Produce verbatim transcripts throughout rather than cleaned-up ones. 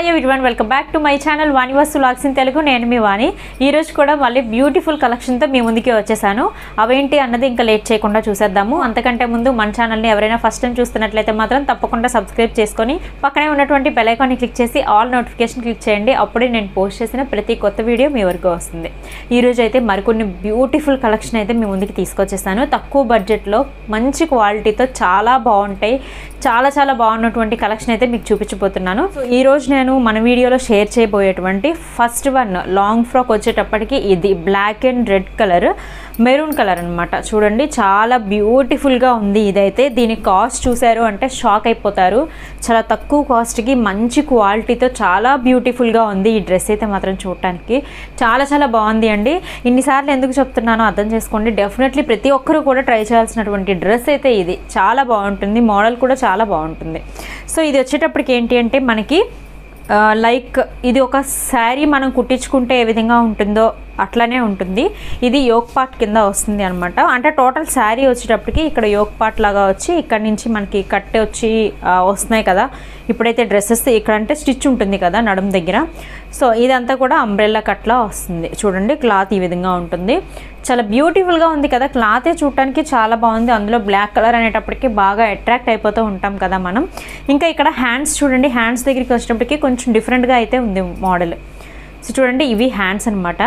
everyone, welcome back to my channel Vani Vlogs in Telugu. నేను మీ వాణి. ఈ రోజు కూడా మళ్ళీ బ్యూటిఫుల్ కలెక్షన్ తో మీ ముందుకి వచ్చేసాను. అవేంటి అన్నది ఇంకా లేట్ చేయకుండా చూసేద్దాము. అంతకంటే ముందు మన ఛానల్ ని ఎవరైనా ఫస్ట్ టైం చూస్తున్నట్లయితే మాత్రం తప్పకుండా సబ్స్క్రైబ్ చేసుకొని పక్కనే ఉన్నటువంటి బెల్ ఐకాన్ ని క్లిక్ చేసి ఆల్ నోటిఫికేషన్ క్లిక్ చేయండి. అప్పుడే నేను పోస్ట్ చేసిన ప్రతి కొత్త వీడియో మీ వరకు వస్తుంది. ఈ రోజు అయితే మరికొన్ని బ్యూటిఫుల్ కలెక్షన్ అయితే మీ ముందుకి తీసుకొచ్చేసాను. తక్కువ బడ్జెట్ లో మంచి క్వాలిటీతో చాలా బాగుంటాయి. చాలా చాలా బాగున్నటువంటి కలెక్షన్ అయితే మీకు చూపించబోతున్నాను. సో ఈ రోజు నేను మన వీడియోలో షేర్ చేయబోయేటువంటి ఫస్ట్ వన్ లాంగ్ ఫ్రాక్ వచ్చేటప్పటికి ఇది black and red colour, maroon colour అనమాట. చూడండి చాలా బ్యూటిఫుల్గా ఉంది. ఇదైతే దీని కాస్ట్ చూసారు అంటే షాక్ అయిపోతారు. చాలా తక్కువ కాస్ట్కి మంచి క్వాలిటీతో చాలా బ్యూటిఫుల్గా ఉంది ఈ డ్రెస్ అయితే మాత్రం. చూడటానికి చాలా చాలా బాగుంది అండి. ఇన్నిసార్లు ఎందుకు చెప్తున్నానో అర్థం చేసుకోండి. డెఫినెట్లీ ప్రతి ఒక్కరు కూడా ట్రై చేయాల్సినటువంటి డ్రెస్ అయితే ఇది. చాలా బాగుంటుంది, మోడల్ కూడా చాలా బాగుంటుంది. సో ఇది వచ్చేటప్పటికి ఏంటి అంటే మనకి లైక్ ఇది ఒక శారీ మనం కుట్టించుకుంటే ఏ విధంగా ఉంటుందో అట్లానే ఉంటుంది. ఇది యోక్ పార్ట్ కింద వస్తుంది అనమాట. అంటే టోటల్ శారీ వచ్చేటప్పటికి ఇక్కడ యోక్ పార్ట్ లాగా వచ్చి ఇక్కడ నుంచి మనకి కట్టె వచ్చి వస్తున్నాయి కదా. ఇప్పుడైతే డ్రెస్సెస్ ఇక్కడ అంటే స్టిచ్ ఉంటుంది కదా నడుము దగ్గర. సో ఇదంతా కూడా అంబ్రెల్లా కట్లా వస్తుంది. చూడండి క్లాత్ ఈ విధంగా ఉంటుంది. చాలా బ్యూటిఫుల్గా ఉంది కదా. క్లాతే చూడటానికి చాలా బాగుంది. అందులో బ్లాక్ కలర్ అనేటప్పటికి బాగా అట్రాక్ట్ అయిపోతూ ఉంటాం కదా మనం. ఇంకా ఇక్కడ హ్యాండ్స్ చూడండి. హ్యాండ్స్ దగ్గరికి వచ్చేటప్పటికి కొంచెం డిఫరెంట్గా అయితే ఉంది మోడల్. సో చూడండి ఇవి హ్యాండ్స్ అనమాట.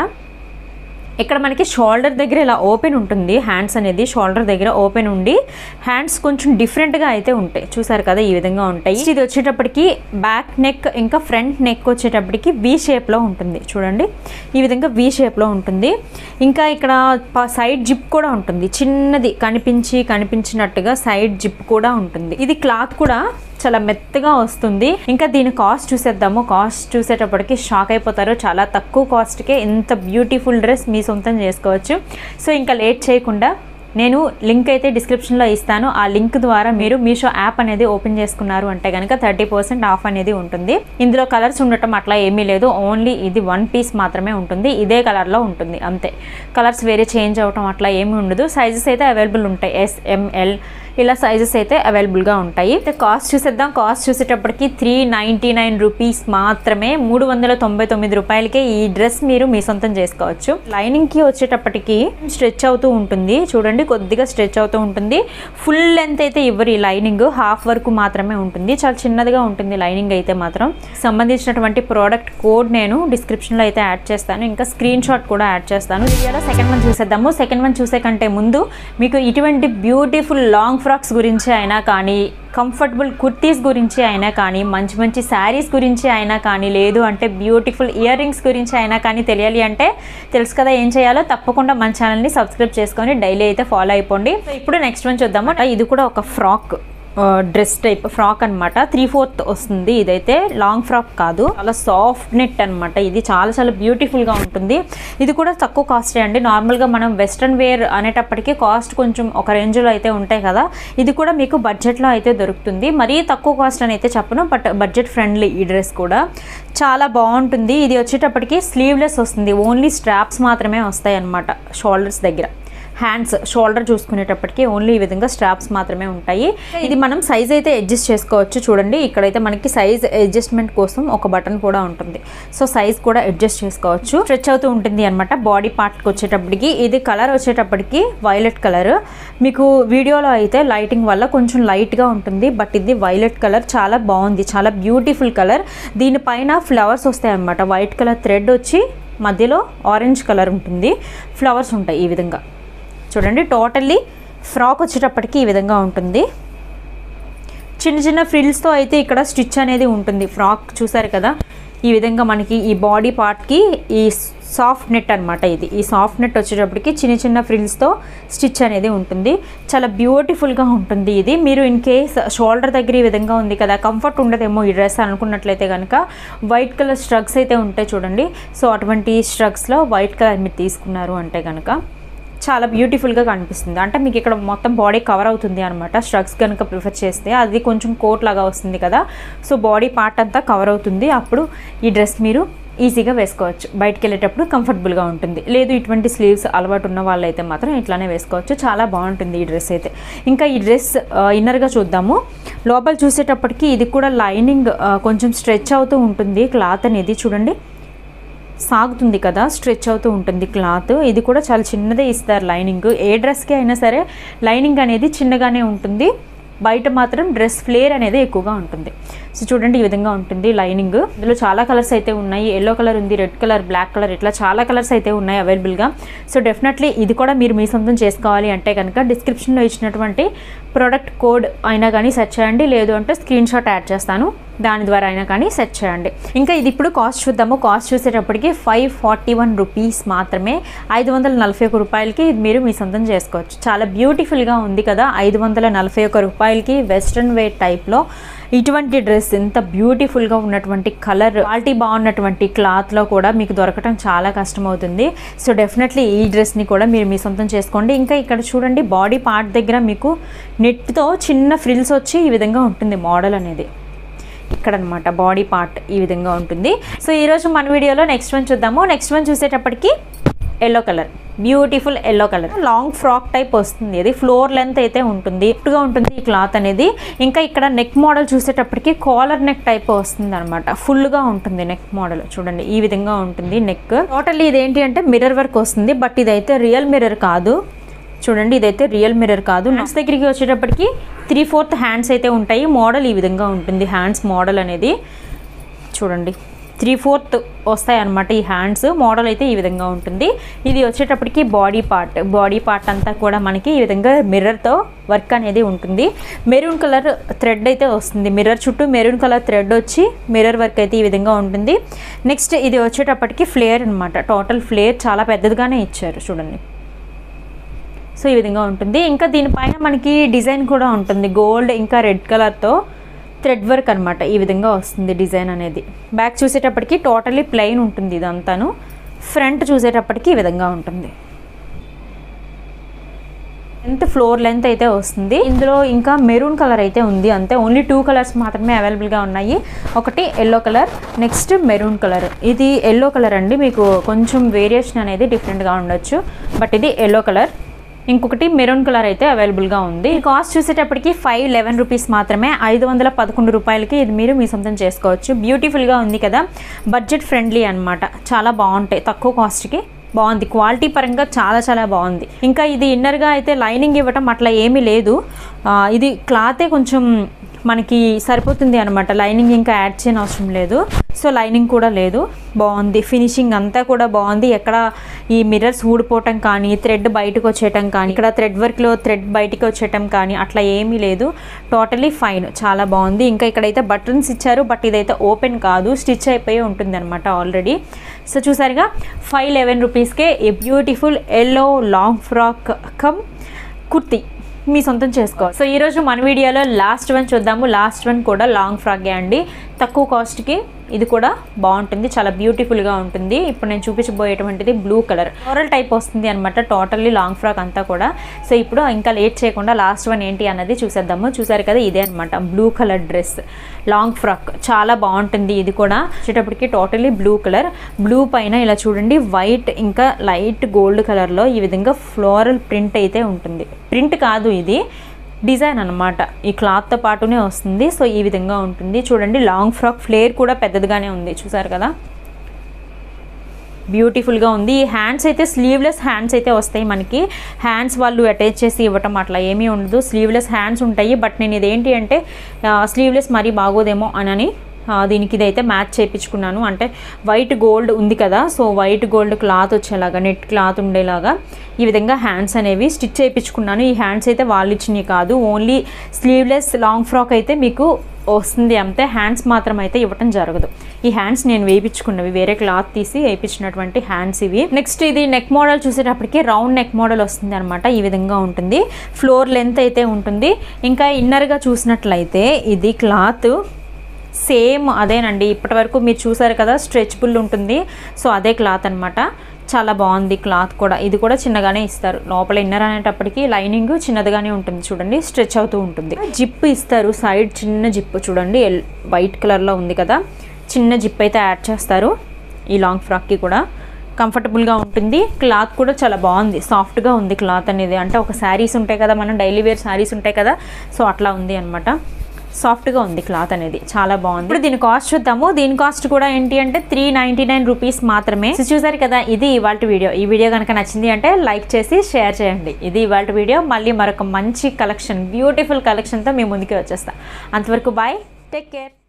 ఇక్కడ మనకి షోల్డర్ దగ్గర ఇలా ఓపెన్ ఉంటుంది. హ్యాండ్స్ అనేది షోల్డర్ దగ్గర ఓపెన్ ఉండి హ్యాండ్స్ కొంచెం డిఫరెంట్గా అయితే ఉంటాయి. చూసారు కదా ఈ విధంగా ఉంటాయి. ఇది వచ్చేటప్పటికి బ్యాక్ నెక్ ఇంకా ఫ్రంట్ నెక్ వచ్చేటప్పటికి వి షేప్లో ఉంటుంది. చూడండి ఈ విధంగా వి షేప్లో ఉంటుంది. ఇంకా ఇక్కడ సైడ్ జిప్ కూడా ఉంటుంది. చిన్నది కనిపించి కనిపించినట్టుగా సైడ్ జిప్ కూడా ఉంటుంది. ఇది క్లాత్ కూడా చాలా మెత్తగా వస్తుంది. ఇంకా దీని కాస్ట్ చూసేద్దాము. కాస్ట్ చూసేటప్పటికి షాక్ అయిపోతారు. చాలా తక్కువ కాస్ట్కే ఇంత బ్యూటిఫుల్ డ్రెస్ మీ సొంతం చేసుకోవచ్చు. సో ఇంకా లేట్ చేయకుండా నేను లింక్ అయితే డిస్క్రిప్షన్లో ఇస్తాను. ఆ లింక్ ద్వారా మీరు మీషో యాప్ అనేది ఓపెన్ చేసుకున్నారు అంటే కనుక థర్టీ పర్సెంట్ ఆఫ్ అనేది ఉంటుంది. ఇందులో కలర్స్ ఉండటం అట్లా ఏమీ లేదు. ఓన్లీ ఇది వన్ పీస్ మాత్రమే ఉంటుంది. ఇదే కలర్లో ఉంటుంది అంతే. కలర్స్ వేరే చేంజ్ అవటం అట్లా ఏమీ ఉండదు. సైజెస్ అయితే అవైలబుల్ ఉంటాయి. ఎస్, ఎంఎల్ ఇలా సైజెస్ అయితే అవైలబుల్గా ఉంటాయి. కాస్ట్ చూసేద్దాం. కాస్ట్ చూసేటప్పటికి త్రీ నైంటీ నైన్ రూపీస్ మాత్రమే. మూడు వందల తొంభై తొమ్మిది రూపాయలకే ఈ డ్రెస్ మీరు మీ సొంతం చేసుకోవచ్చు. లైనింగ్కి వచ్చేటప్పటికి స్ట్రెచ్ అవుతూ ఉంటుంది. చూడండి కొద్దిగా స్ట్రెచ్ అవుతూ ఉంటుంది. ఫుల్ లెంత్ అయితే ఇవ్వరు. ఈ లైనింగ్ హాఫ్ వరకు మాత్రమే ఉంటుంది. చాలా చిన్నదిగా ఉంటుంది లైనింగ్ అయితే మాత్రం. సంబంధించినటువంటి ప్రోడక్ట్ కోడ్ నేను డిస్క్రిప్షన్లో అయితే యాడ్ చేస్తాను. ఇంకా స్క్రీన్ షాట్ కూడా యాడ్ చేస్తాను. వీడియోలో సెకండ్ వన్ చూసేద్దాము. సెకండ్ వన్ చూసే కంటే ముందు మీకు ఇటువంటి బ్యూటిఫుల్ లాంగ్ ఫ్రాక్స్ గురించి అయినా కానీ, కంఫర్టబుల్ కుర్తీస్ గురించి అయినా కానీ, మంచి మంచి శారీస్ గురించి అయినా కానీ, లేదు అంటే బ్యూటిఫుల్ ఇయర్ రింగ్స్ గురించి అయినా కానీ తెలియాలి అంటే తెలుసు కదా ఏం చేయాలో. తప్పకుండా మన ఛానల్ని సబ్స్క్రైబ్ చేసుకొని డైలీ అయితే ఫాలో అయిపోండి. ఇప్పుడు నెక్స్ట్ వన్ చూద్దాము. ఇది కూడా ఒక ఫ్రాక్ డ్రెస్ టైప్ ఫ్రాక్ అనమాట. త్రీ ఫోర్త్ వస్తుంది. ఇదైతే లాంగ్ ఫ్రాక్ కాదు, చాలా సాఫ్ట్ నెట్ అనమాట. ఇది చాలా చాలా బ్యూటిఫుల్గా ఉంటుంది. ఇది కూడా తక్కువ కాస్టే అండి. నార్మల్గా మనం వెస్ట్రన్ వేర్ అనేటప్పటికీ కాస్ట్ కొంచెం ఒక రేంజ్లో అయితే ఉంటాయి కదా. ఇది కూడా మీకు బడ్జెట్లో అయితే దొరుకుతుంది. మరీ తక్కువ కాస్ట్ అని అయితే చెప్పను, బట్ బడ్జెట్ ఫ్రెండ్లీ. ఈ డ్రెస్ కూడా చాలా బాగుంటుంది. ఇది వచ్చేటప్పటికి స్లీవ్లెస్ వస్తుంది. ఓన్లీ స్ట్రాప్స్ మాత్రమే వస్తాయి అన్నమాట షోల్డర్స్ దగ్గర. హ్యాండ్స్ షోల్డర్ చూసుకునేటప్పటికి ఓన్లీ ఈ విధంగా స్ట్రాప్స్ మాత్రమే ఉంటాయి. ఇది మనం సైజ్ అయితే అడ్జస్ట్ చేసుకోవచ్చు. చూడండి ఇక్కడైతే మనకి సైజ్ అడ్జస్ట్మెంట్ కోసం ఒక బటన్ కూడా ఉంటుంది. సో సైజ్ కూడా అడ్జస్ట్ చేసుకోవచ్చు. స్ట్రెచ్ అవుతూ ఉంటుంది అనమాట. బాడీ పార్ట్కి వచ్చేటప్పటికి ఇది కలర్ వచ్చేటప్పటికి వైలెట్ కలర్. మీకు వీడియోలో అయితే లైటింగ్ వల్ల కొంచెం లైట్గా ఉంటుంది, బట్ ఇది వైలెట్ కలర్. చాలా బాగుంది, చాలా బ్యూటిఫుల్ కలర్. దీనిపైన ఫ్లవర్స్ వస్తాయి అనమాట. వైట్ కలర్ థ్రెడ్ వచ్చి మధ్యలో ఆరెంజ్ కలర్ ఉంటుంది. ఫ్లవర్స్ ఉంటాయి ఈ విధంగా. చూడండి టోటల్లీ ఫ్రాక్ వచ్చేటప్పటికి ఈ విధంగా ఉంటుంది. చిన్న చిన్న ఫ్రిల్స్తో అయితే ఇక్కడ స్టిచ్ అనేది ఉంటుంది. ఫ్రాక్ చూసారు కదా ఈ విధంగా మనకి ఈ బాడీ పార్ట్కి ఈ సాఫ్ట్ నెట్ అనమాట. ఇది ఈ సాఫ్ట్ నెట్ వచ్చేటప్పటికి చిన్న చిన్న ఫ్రిల్స్తో స్టిచ్ అనేది ఉంటుంది. చాలా బ్యూటిఫుల్గా ఉంటుంది. ఇది మీరు ఇన్ కేస్ షోల్డర్ దగ్గర ఈ విధంగా ఉంది కదా, కంఫర్ట్ ఉండదేమో ఈ డ్రెస్ అనుకున్నట్లయితే కనుక వైట్ కలర్ స్ట్రగ్స్ అయితే ఉంటాయి చూడండి. సో అటువంటి స్ట్రగ్స్లో వైట్ కలర్ మీరు తీసుకున్నారు అంటే కనుక చాలా బ్యూటిఫుల్గా కనిపిస్తుంది. అంటే మీకు ఇక్కడ మొత్తం బాడీ కవర్ అవుతుంది అనమాట. స్ట్రగ్స్ కనుక ప్రిఫర్ చేస్తే అది కొంచెం కోట్ లాగా వస్తుంది కదా. సో బాడీ పార్ట్ అంతా కవర్ అవుతుంది. అప్పుడు ఈ డ్రెస్ మీరు ఈజీగా వేసుకోవచ్చు, బయటికి వెళ్ళేటప్పుడు కంఫర్టబుల్గా ఉంటుంది. లేదు ఇటువంటి స్లీవ్స్ అలవాటు ఉన్న వాళ్ళైతే మాత్రం ఇట్లానే వేసుకోవచ్చు. చాలా బాగుంటుంది ఈ డ్రెస్ అయితే. ఇంకా ఈ డ్రెస్ ఇన్నర్గా చూద్దాము. లోపల చూసేటప్పటికి ఇది కూడా లైనింగ్ కొంచెం స్ట్రెచ్ అవుతూ ఉంటుంది. క్లాత్ అనేది చూడండి సాగుతుంది కదా, స్ట్రెచ్ అవుతూ ఉంటుంది క్లాత్. ఇది కూడా చాలా చిన్నదే ఇస్తారు లైనింగ్. ఏ డ్రెస్కి అయినా సరే లైనింగ్ అనేది చిన్నగానే ఉంటుంది, బయట మాత్రం డ్రెస్ ఫ్లేర్ అనేది ఎక్కువగా ఉంటుంది. సో చూడండి ఈ విధంగా ఉంటుంది లైనింగ్. ఇందులో చాలా కలర్స్ అయితే ఉన్నాయి. ఎల్లో కలర్ ఉంది, రెడ్ కలర్, బ్లాక్ కలర్, ఇట్లా చాలా కలర్స్ అయితే ఉన్నాయి అవైలబుల్గా. సో డెఫినెట్లీ ఇది కూడా మీరు మీ సొంతం చేసుకోవాలి అంటే కనుక డిస్క్రిప్షన్లో ఇచ్చినటువంటి ప్రోడక్ట్ కోడ్ అయినా కానీ సెర్చ్ చేయండి, లేదు అంటే స్క్రీన్ షాట్ యాడ్ చేస్తాను, దాని ద్వారా అయినా కానీ సెర్చ్ చేయండి. ఇంకా ఇది ఇప్పుడు కాస్ట్ చూద్దాము. కాస్ట్ చూసేటప్పటికి ఫైవ్ ఫార్టీ వన్ రూపీస్ మాత్రమే, ఐదు వందల నలభై ఒక రూపాయలకి మీరు మీ సొంతం చేసుకోవచ్చు. చాలా బ్యూటిఫుల్గా ఉంది కదా, ఐదు వందల నలభై ఒక రూపాయలకి వెస్ట్రన్ వేర్ టైప్లో ఇటువంటి డ్రెస్ ఎంత బ్యూటిఫుల్గా ఉన్నటువంటి కలర్, క్వాలిటీ బాగున్నటువంటి క్లాత్లో కూడా మీకు దొరకటం చాలా కష్టమవుతుంది. సో డెఫినెట్లీ ఈ డ్రెస్ని కూడా మీరు మీ సొంతం చేసుకోండి. ఇంకా ఇక్కడ చూడండి బాడీ పార్ట్ దగ్గర మీకు నెట్తో చిన్న ఫ్రిల్స్ వచ్చి ఈ విధంగా ఉంటుంది మోడల్ అనేది. ఇక్కడ అనమాట బాడీ పార్ట్ ఈ విధంగా ఉంటుంది. సో ఈరోజు మన వీడియోలో నెక్స్ట్ వన్ చూద్దాము. నెక్స్ట్ వన్ చూసేటప్పటికి yellow colour, beautiful yellow colour, long frock type వస్తుంది. ఇది ఫ్లోర్ లెంత్ అయితే ఉంటుంది, ఇప్పుడుగా ఉంటుంది ఈ క్లాత్ అనేది. ఇంకా ఇక్కడ నెక్ మోడల్ చూసేటప్పటికి కాలర్ నెక్ టైప్ వస్తుంది అనమాట, ఫుల్గా ఉంటుంది నెక్ మోడల్. చూడండి ఈ విధంగా ఉంటుంది నెక్. టోటల్లీ ఇదేంటి అంటే మిర్రర్ వర్క్ వస్తుంది, బట్ ఇదైతే రియల్ మిర్రర్ కాదు. చూడండి ఇదైతే రియల్ మిర్రర్ కాదు. హ్యాండ్స్ దగ్గరికి వచ్చేటప్పటికి త్రీ ఫోర్త్ హ్యాండ్స్ అయితే ఉంటాయి. మోడల్ ఈ విధంగా ఉంటుంది హ్యాండ్స్ మోడల్ అనేది. చూడండి త్రీ ఫోర్త్ వస్తాయి అన్నమాట ఈ హ్యాండ్స్. మోడల్ అయితే ఈ విధంగా ఉంటుంది. ఇది వచ్చేటప్పటికి బాడీ పార్ట్, బాడీ పార్ట్ అంతా కూడా మనకి ఈ విధంగా మిర్రర్తో వర్క్ అనేది ఉంటుంది. మెరూన్ కలర్ థ్రెడ్ అయితే వస్తుంది, మిర్రర్ చుట్టూ మెరూన్ కలర్ థ్రెడ్ వచ్చి మిర్రర్ వర్క్ అయితే ఈ విధంగా ఉంటుంది. నెక్స్ట్ ఇది వచ్చేటప్పటికి ఫ్లేర్ అనమాట, టోటల్ ఫ్లేర్ చాలా పెద్దదిగానే ఇచ్చారు చూడండి. సో ఈ విధంగా ఉంటుంది. ఇంకా దీనిపైన మనకి డిజైన్ కూడా ఉంటుంది, గోల్డ్ ఇంకా రెడ్ కలర్తో థ్రెడ్ వర్క్ అనమాట. ఈ విధంగా వస్తుంది డిజైన్ అనేది. బ్యాక్ చూసేటప్పటికి టోటలీ ప్లెయిన్ ఉంటుంది ఇదంతాను. ఫ్రంట్ చూసేటప్పటికి ఈ విధంగా ఉంటుంది. ఎంత ఫ్లోర్ లెంత్ అయితే వస్తుంది. ఇందులో ఇంకా మెరూన్ కలర్ అయితే ఉంది అంతే, ఓన్లీ టూ కలర్స్ మాత్రమే అవైలబుల్గా ఉన్నాయి. ఒకటి yellow colour, next maroon colour. ఇది ఎల్లో కలర్ అండి, మీకు కొంచెం వేరియేషన్ అనేది డిఫరెంట్గా ఉండొచ్చు, బట్ ఇది ఎల్లో కలర్. ఇంకొకటి మెరూన్ కలర్ అయితే అవైలబుల్గా ఉంది. కాస్ట్ చూసేటప్పటికి ఫైవ్ లెవెన్ రూపీస్ మాత్రమే, ఐదు వందల పదకొండు రూపాయలకి ఇది మీరు మీ సొంతం చేసుకోవచ్చు. బ్యూటిఫుల్గా ఉంది కదా, బడ్జెట్ ఫ్రెండ్లీ అనమాట. చాలా బాగుంటాయి, తక్కువ కాస్ట్కి బాగుంది, క్వాలిటీ పరంగా చాలా చాలా బాగుంది. ఇంకా ఇది ఇన్నర్గా అయితే లైనింగ్ ఇవ్వటం అట్లా ఏమీ లేదు, ఇది క్లాతే కొంచెం మనకి సరిపోతుంది అనమాట, లైనింగ్ ఇంకా యాడ్ చేయని అవసరం లేదు. సో లైనింగ్ కూడా లేదు, బాగుంది. ఫినిషింగ్ అంతా కూడా బాగుంది. ఎక్కడ ఈ మిర్రర్స్ ఊడిపోవటం కానీ, థ్రెడ్ బయటకు వచ్చేయటం కానీ, ఇక్కడ థ్రెడ్ వర్క్లో థ్రెడ్ బయటకు వచ్చేయటం కానీ అట్లా ఏమీ లేదు, టోటలీ ఫైన్, చాలా బాగుంది. ఇంకా ఇక్కడైతే బటన్స్ ఇచ్చారు, బట్ ఇదైతే ఓపెన్ కాదు, స్టిచ్ అయిపోయి ఉంటుంది అనమాట ఆల్రెడీ. సో చూసారుగా ఫైవ్ లెవెన్ రూపీస్కే ఈ beautiful yellow long frock come kurti మీ సొంతం చేసుకోవాలి. సో ఈరోజు మన వీడియోలో లాస్ట్ వన్ చూద్దాము. లాస్ట్ వన్ కూడా లాంగ్ ఫ్రాకే అండి, తక్కువ కాస్ట్కి. ఇది కూడా బాగుంటుంది, చాలా బ్యూటిఫుల్గా ఉంటుంది. ఇప్పుడు నేను చూపించబోయేటువంటిది బ్లూ కలర్ ఫ్లోరల్ టైప్ వస్తుంది అనమాట, టోటల్లీ లాంగ్ ఫ్రాక్ అంతా కూడా. సో ఇప్పుడు ఇంకా లేట్ చేయకుండా లాస్ట్ వన్ ఏంటి అన్నది చూసేద్దాము. చూసారు కదా ఇదే అనమాట blue colour dress, long frock, చాలా బాగుంటుంది. ఇది కూడా వచ్చేటప్పటికి టోటల్లీ బ్లూ కలర్, బ్లూ పైన ఇలా చూడండి వైట్ ఇంకా లైట్ గోల్డ్ కలర్లో ఈ విధంగా ఫ్లోరల్ ప్రింట్ అయితే ఉంటుంది. ప్రింట్ కాదు ఇది డిజైన్ అనమాట, ఈ క్లాత్తో పాటునే వస్తుంది. సో ఈ విధంగా ఉంటుంది చూడండి. లాంగ్ ఫ్రాక్ ఫ్లేర్ కూడా పెద్దదిగానే ఉంది, చూసారు కదా బ్యూటిఫుల్గా ఉంది. ఈ హ్యాండ్స్ అయితే స్లీవ్లెస్ హ్యాండ్స్ అయితే వస్తాయి మనకి, హ్యాండ్స్ వాళ్ళు అటాచ్ చేసి ఇవ్వటం అట్లా ఏమీ ఉండదు, స్లీవ్లెస్ హ్యాండ్స్ ఉంటాయి. బట్ నేను ఇదేంటి అంటే స్లీవ్లెస్ మరీ బాగోదేమో అని దీనికి ఇదైతే మ్యాచ్ చేయించుకున్నాను. అంటే వైట్ గోల్డ్ ఉంది కదా, సో వైట్ గోల్డ్ క్లాత్ వచ్చేలాగా, నెట్ క్లాత్ ఉండేలాగా ఈ విధంగా హ్యాండ్స్ అనేవి స్టిచ్ చేయించుకున్నాను. ఈ హ్యాండ్స్ అయితే వాళ్ళు ఇచ్చినవి కాదు, ఓన్లీ స్లీవ్లెస్ లాంగ్ ఫ్రాక్ అయితే మీకు వస్తుంది అంతే, హ్యాండ్స్ మాత్రం అయితే ఇవ్వటం జరగదు. ఈ హ్యాండ్స్ నేను వేయించుకున్నవి, వేరే క్లాత్ తీసి వేయించినటువంటి హ్యాండ్స్ ఇవి. నెక్స్ట్ ఇది నెక్ మోడల్ చూసేటప్పటికి రౌండ్ నెక్ మోడల్ వస్తుంది అనమాట, ఈ విధంగా ఉంటుంది. ఫ్లోర్ లెంత్ అయితే ఉంటుంది. ఇంకా ఇన్నర్గా చూసినట్లయితే ఇది క్లాత్ సేమ్ అదేనండి, ఇప్పటి వరకు మీరు చూసారు కదా స్ట్రెచబుల్ ఉంటుంది. సో అదే క్లాత్ అనమాట, చాలా బాగుంది క్లాత్ కూడా. ఇది కూడా చిన్నగానే ఇస్తారు, లోపల ఇన్నర్ అనేటప్పటికి లైనింగ్ చిన్నదిగానే ఉంటుంది చూడండి, స్ట్రెచ్ అవుతూ ఉంటుంది. జిప్ ఇస్తారు సైడ్, చిన్న జిప్ చూడండి వైట్ కలర్లో ఉంది కదా, చిన్న జిప్ అయితే యాడ్ చేస్తారు. ఈ లాంగ్ ఫ్రాక్కి కూడా కంఫర్టబుల్గా ఉంటుంది. క్లాత్ కూడా చాలా బాగుంది, సాఫ్ట్గా ఉంది క్లాత్ అనేది. అంటే ఒక శారీస్ ఉంటాయి కదా, మనం డైలీ వేర్ శారీస్ ఉంటాయి కదా, సో అట్లా ఉంది అనమాట. సాఫ్ట్గా ఉంది క్లాత్ అనేది, చాలా బాగుంది. ఇప్పుడు దీని కాస్ట్ చూద్దాము. దీని కాస్ట్ కూడా ఏంటి అంటే త్రీ నైంటీ నైన్ రూపీస్ మాత్రమే. చూసారు కదా, ఇది ఇవాళ వీడియో. ఈ వీడియో కనుక నచ్చింది అంటే లైక్ చేసి షేర్ చేయండి. ఇది ఇవాళ వీడియో. మళ్ళీ మరొక మంచి కలెక్షన్, బ్యూటిఫుల్ కలెక్షన్తో మీ ముందుకి వచ్చేస్తా. అంతవరకు బాయ్, టేక్ కేర్.